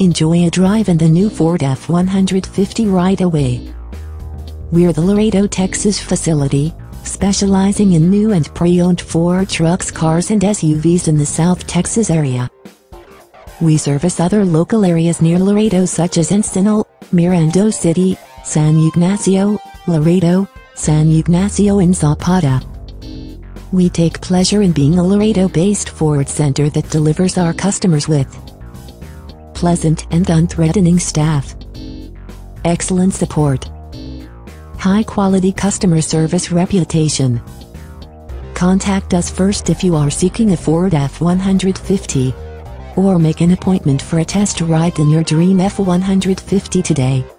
Enjoy a drive in the new Ford F-150 right away. We're the Laredo, Texas facility, specializing in new and pre-owned Ford trucks, cars and SUVs in the South Texas area. We service other local areas near Laredo such as Encinal, Miranda City, San Ignacio, Laredo, San Ignacio and Zapata. We take pleasure in being a Laredo-based Ford center that delivers our customers with pleasant and unthreatening staff, excellent support, high-quality customer service reputation. Contact us first if you are seeking a Ford F-150, or make an appointment for a test ride in your dream F-150 today.